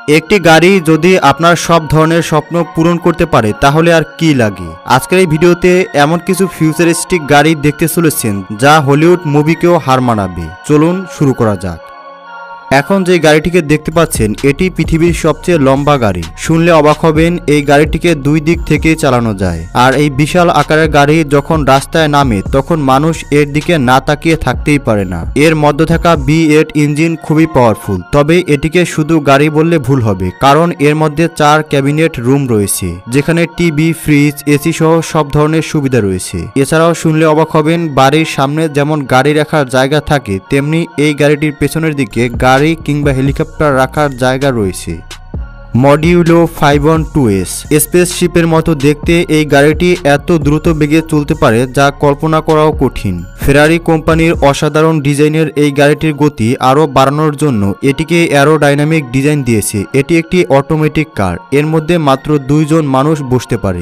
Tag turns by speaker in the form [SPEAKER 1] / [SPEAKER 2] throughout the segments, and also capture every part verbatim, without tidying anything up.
[SPEAKER 1] একটি গাড়ি যদি আপনার সব ধরনের স্বপ্ন পূরণ করতে পারে তাহলে আর কি লাগে। আজকের এই ভিডিওতে এমন কিছু ফিউচারিস্টিক গাড়ি দেখতে চলেছেন যা হলিউড মুভিকেও হার মানাবে। চলুন শুরু করা যাক। এখন যে গাড়িটিকে দেখতে পাচ্ছেন এটি পৃথিবীর সবচেয়ে লম্বা গাড়ি। শুনলে অবাক হবেন, এই গাড়িটিকে দুই দিক থেকে চালানো যায়। আর এই বিশাল আকারের গাড়ি যখন রাস্তায় নামে তখন মানুষ এর দিকে না তাকিয়ে থাকতেই পারে না। এর মধ্যে থাকা ভি এইট ইঞ্জিন খুবই পাওয়ারফুল, তবে এটিকে শুধু গাড়ি বললে ভুল হবে, কারণ এর মধ্যে চার ক্যাবিনেট রুম রয়েছে, যেখানে টিভি, ফ্রিজ, এসি সহ সব ধরনের সুবিধা রয়েছে। এছাড়াও শুনলে অবাক হবেন, বাড়ির সামনে যেমন গাড়ি রাখার জায়গা থাকে তেমনি এই গাড়িটির পেছনের দিকে গাড়ি কিংবা হেলিকপ্টার রাখার জায়গা রয়েছে। Modulo five one two S স্পেসশিপের মতো দেখতে এই গাড়িটি এত দ্রুত বেগে চলতে পারে যা কল্পনা করাও কঠিন। ফেরারি কোম্পানির অসাধারণ ডিজাইনের এই গাড়িটির গতি আরও বাড়ানোর জন্য এটিকে অ্যারোডাইনামিক ডিজাইন দিয়েছে। এটি একটি অটোমেটিক কার, এর মধ্যে মাত্র দুইজন মানুষ বসতে পারে।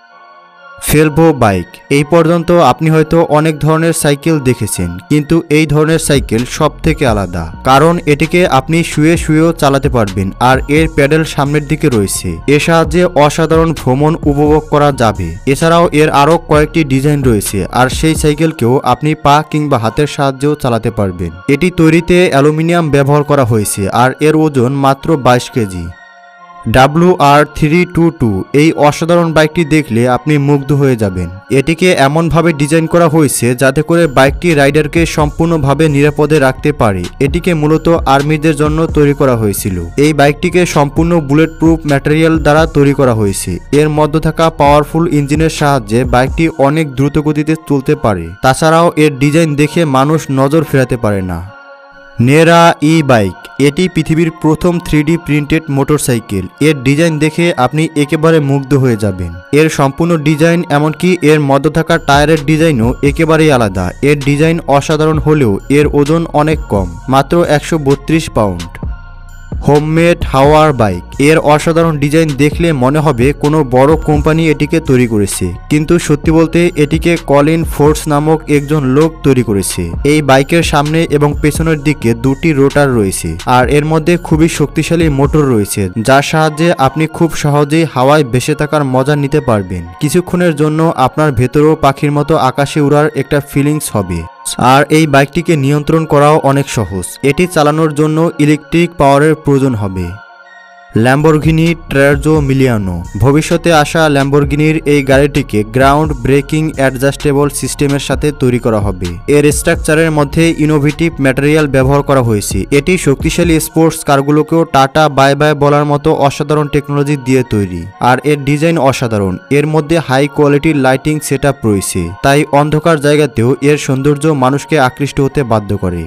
[SPEAKER 1] ফেলভো বাইক। এই পর্যন্ত আপনি হয়তো অনেক ধরনের সাইকেল দেখেছেন, কিন্তু এই ধরনের সাইকেল সব থেকে আলাদা, কারণ এটিকে আপনি শুয়ে শুয়েও চালাতে পারবেন আর এর প্যাডেল সামনের দিকে রয়েছে। এর সাহায্যে অসাধারণ ভ্রমণ উপভোগ করা যাবে। এছাড়াও এর আরও কয়েকটি ডিজাইন রয়েছে আর সেই সাইকেলকেও আপনি পা কিংবা হাতের সাহায্যেও চালাতে পারবেন। এটি তৈরিতে অ্যালুমিনিয়াম ব্যবহার করা হয়েছে আর এর ওজন মাত্র বাইশ কেজি। W R three two two এই অসাধারণ বাইকটি দেখলে আপনি মুগ্ধ হয়ে যাবেন। এটিকে এমনভাবে ডিজাইন করা হয়েছে যাতে করে বাইকটি রাইডারকে সম্পূর্ণভাবে নিরাপদে রাখতে পারে। এটিকে মূলত আর্মিদের জন্য তৈরি করা হয়েছিল। এই বাইকটিকে সম্পূর্ণ বুলেট প্রুফ ম্যাটেরিয়াল দ্বারা তৈরি করা হয়েছে। এর মধ্যে থাকা পাওয়ারফুল ইঞ্জিনের সাহায্যে বাইকটি অনেক দ্রুত গতিতে চলতে পারে। তাছাড়াও এর ডিজাইন দেখে মানুষ নজর ফেরাতে পারে না। Nera E bike. এটি পৃথিবীর প্রথম থ্রি ডি প্রিন্টেড মোটরসাইকেল। এর ডিজাইন দেখে আপনি একেবারে মুগ্ধ হয়ে যাবেন। এর সম্পূর্ণ ডিজাইন, এমনকি এর মধ্যে থাকা টায়ারের ডিজাইনও একেবারেই আলাদা। এর ডিজাইন অসাধারণ হলেও এর ওজন অনেক কম, মাত্র একশো বত্রিশ পাউন্ড। হোমমেড হাওয়ার বাইক। এর অসাধারণ ডিজাইন দেখলে মনে হবে কোনো বড় কোম্পানি এটিকে তৈরি করেছে, কিন্তু সত্যি বলতে এটিকে কলিন ফোর্স নামক একজন লোক তৈরি করেছে। এই বাইকের সামনে এবং পেছনের দিকে দুটি রোটার রয়েছে আর এর মধ্যে খুবই শক্তিশালী মোটর রয়েছে, যার সাহায্যে আপনি খুব সহজেই হাওয়ায় ভেসে থাকার মজা নিতে পারবেন। কিছুক্ষণের জন্য আপনার ভেতরেও পাখির মতো আকাশে উড়ার একটা ফিলিংস হবে। আর এই বাইকটিকে নিয়ন্ত্রণ করাও অনেক সহজ। এটি চালানোর জন্য ইলেকট্রিক পাওয়ারের প্রয়োজন হবে। Lamborghini Terzo Millennio. ভবিষ্যতে আসা ল্যাম্বরগিনির এই গাড়িটিকে গ্রাউন্ড ব্রেকিং অ্যাডজাস্টেবল সিস্টেমের সাথে তৈরি করা হবে। এর স্ট্রাকচারের মধ্যে ইনোভেটিভ ম্যাটেরিয়াল ব্যবহার করা হয়েছে। এটি শক্তিশালী স্পোর্টস কারগুলোকেও টাটা বাই বাই বলার মতো অসাধারণ টেকনোলজি দিয়ে তৈরি। আর এর ডিজাইন অসাধারণ। এর মধ্যে হাই কোয়ালিটির লাইটিং সেট আপ রয়েছে, তাই অন্ধকার জায়গাতেও এর সৌন্দর্য মানুষকে আকৃষ্ট হতে বাধ্য করে।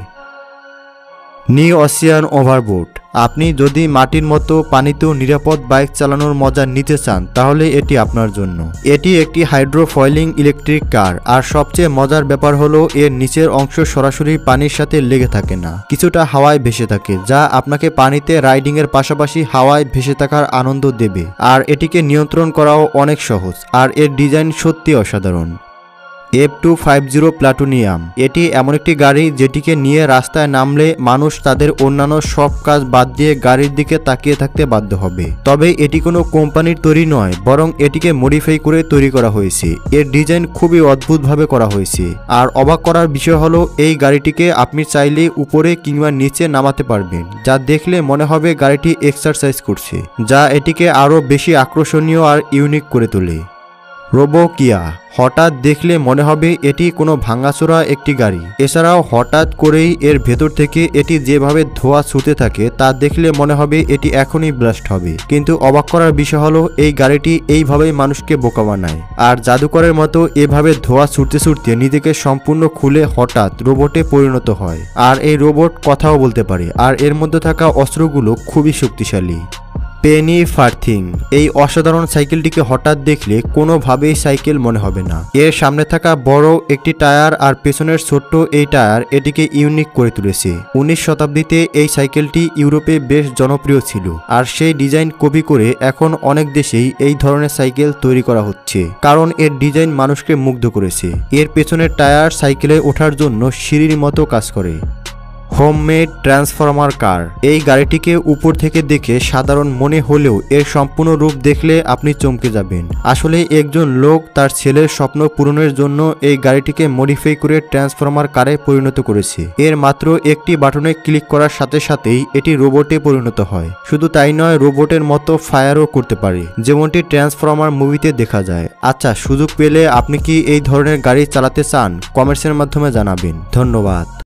[SPEAKER 1] New ocean overboat. আপনি যদি মাটির মতো পানিতেও নিরাপদ বাইক চালানোর মজা নিতে চান তাহলে এটি আপনার জন্য। এটি একটি হাইড্রোফয়েলিং ইলেকট্রিক কার, আর সবচেয়ে মজার ব্যাপার হলো এর নিচের অংশ সরাসরি পানির সাথে লেগে থাকে না, কিছুটা হাওয়ায় ভেসে থাকে, যা আপনাকে পানিতে রাইডিং এর পাশাপাশি হাওয়ায় ভেসে থাকার আনন্দ দেবে। আর এটিকে নিয়ন্ত্রণ করাও অনেক সহজ, আর এর ডিজাইন সত্যি অসাধারণ। F two five zero platinum. এটি এমন একটি গাড়ি যেটিকে নিয়ে রাস্তায় নামলে মানুষ তাদের অন্যান্য সব কাজ বাদ দিয়ে গাড়ির দিকে তাকিয়ে থাকতে বাধ্য হবে। তবে এটি কোনো কোম্পানির তৈরি নয়, বরং এটিকে মডিফাই করে তৈরি করা হয়েছে। এর ডিজাইন খুবই অদ্ভুতভাবে করা হয়েছে। আর অবাক করার বিষয় হলো এই গাড়িটিকে আপনি চাইলে উপরে কিংবা নিচে নামাতে পারবেন, যা দেখলে মনে হবে গাড়িটি এক্সারসাইজ করছে, যা এটিকে আরও বেশি আকর্ষণীয় আর ইউনিক করে তোলে। রোবো কিয়া। হঠাৎ দেখলে মনে হবে এটি কোনো ভাঙাচোরা একটি গাড়ি। এছাড়াও হঠাৎ করেই এর ভেতর থেকে এটি যেভাবে ধোঁয়া ছুটতে থাকে তা দেখলে মনে হবে এটি এখনই ব্লাস্ট হবে। কিন্তু অবাক করার বিষয় হলো এই গাড়িটি এইভাবেই মানুষকে বোকা বানায়, আর জাদুকরের মতো এভাবে ধোঁয়া ছুটতে ছুটতে নিজেকে সম্পূর্ণ খুলে হঠাৎ রোবটে পরিণত হয়। আর এই রোবট কথাও বলতে পারে, আর এর মধ্যে থাকা অস্ত্রগুলো খুবই শক্তিশালী। Penny farthing. এই অসাধারণ সাইকেলটিকে হঠাৎ দেখলে কোনোভাবেই সাইকেল মনে হবে না। এর সামনে থাকা বড় একটি টায়ার আর পেছনের ছোট্ট এই টায়ার এটিকে ইউনিক করে তুলেছে। উনিশ শতাব্দীতে এই সাইকেলটি ইউরোপে বেশ জনপ্রিয় ছিল, আর সেই ডিজাইন কপি করে এখন অনেক দেশেই এই ধরনের সাইকেল তৈরি করা হচ্ছে, কারণ এর ডিজাইন মানুষকে মুগ্ধ করেছে। এর পেছনের টায়ার সাইকেলে ওঠার জন্য সিঁড়ির মতো কাজ করে। Homemade transformer car. এই গাড়িটিকে উপর থেকে দেখে সাধারণ মনে হলেও এর সম্পূর্ণ রূপ দেখলে আপনি চমকে যাবেন। আসলে একজন লোক তার ছেলের স্বপ্ন পূরণের জন্য এই গাড়িটিকে মডিফাই করে ট্রান্সফরমার কারে পরিণত করেছে। এর মাত্র একটি বাটনে ক্লিক করার সাথে সাথেই এটি রোবটে পরিণত হয়। শুধু তাই নয়, রোবটের মতো ফায়ারও করতে পারে, যেমনটি ট্রান্সফরমার মুভিতে দেখা যায়। আচ্ছা, সুযোগ পেলে আপনি কি এই ধরনের গাড়ি চালাতে চান? কমেন্টসের মাধ্যমে জানাবেন। ধন্যবাদ।